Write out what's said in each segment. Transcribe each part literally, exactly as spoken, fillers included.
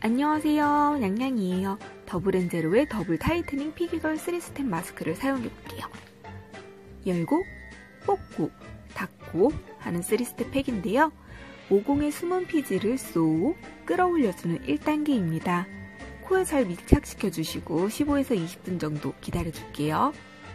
안녕하세요, 냥냥이에요. 더블앤제로의 더블 타이트닝 피기걸 쓰리 스텝 마스크를 사용해볼게요. 열고, 뽑고, 닫고 하는 쓰리 스텝 팩인데요. 모공의 숨은 피지를 쏙 끌어올려주는 일 단계입니다. 코에 잘 밀착시켜주시고 십오에서 이십 분 정도 기다려줄게요.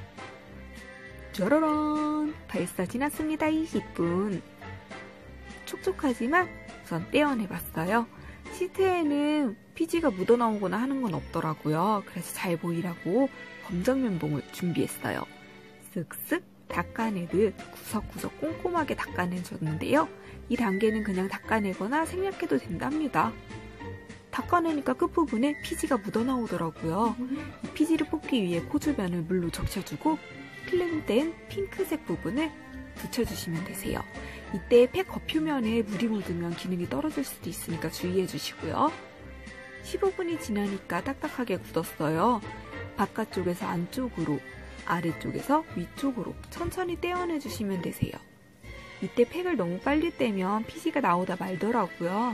짜라란! 벌써 지났습니다. 이십 분. 촉촉하지만 우선 떼어내봤어요. 시트에는 피지가 묻어나오거나 하는 건 없더라고요. 그래서 잘 보이라고 검정 면봉을 준비했어요. 쓱쓱 닦아내듯 구석구석 꼼꼼하게 닦아내줬는데요. 이 단계는 그냥 닦아내거나 생략해도 된답니다. 닦아내니까 끝부분에 피지가 묻어나오더라고요. 이 피지를 뽑기 위해 코 주변을 물로 적셔주고 필름된 핑크색 부분을 붙여주시면 되세요. 이때 팩 겉표면에 물이 묻으면 기능이 떨어질 수도 있으니까 주의해 주시고요. 십오 분이 지나니까 딱딱하게 굳었어요. 바깥쪽에서 안쪽으로, 아래쪽에서 위쪽으로 천천히 떼어내 주시면 되세요. 이때 팩을 너무 빨리 떼면 피지가 나오다 말더라고요.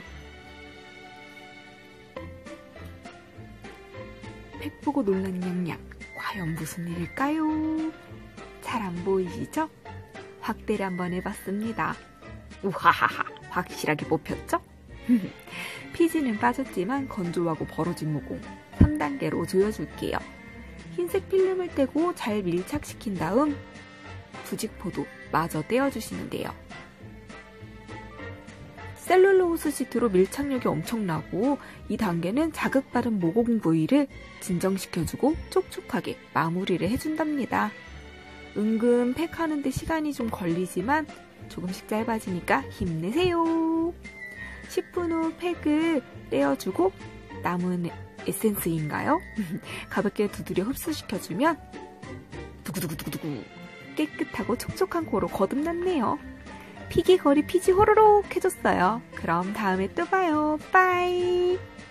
팩 보고 놀란 냥냥, 과연 무슨 일일까요? 잘 안 보이시죠? 확대를 한번 해봤습니다. 우하하하, 확실하게 뽑혔죠? 피지는 빠졌지만 건조하고 벌어진 모공 삼 단계로 조여줄게요. 흰색 필름을 떼고 잘 밀착시킨 다음 부직포도 마저 떼어주시면 돼요. 셀룰로스 시트로 밀착력이 엄청나고 이 단계는 자극받은 모공 부위를 진정시켜주고 촉촉하게 마무리를 해준답니다. 은근 팩하는데 시간이 좀 걸리지만 조금씩 짧아지니까 힘내세요. 십 분 후 팩을 떼어주고 남은 에센스인가요? 가볍게 두드려 흡수시켜주면 두구두구두구두구 깨끗하고 촉촉한 코로 거듭났네요. 피기거리 피지 호로록 해줬어요. 그럼 다음에 또 봐요. 빠이.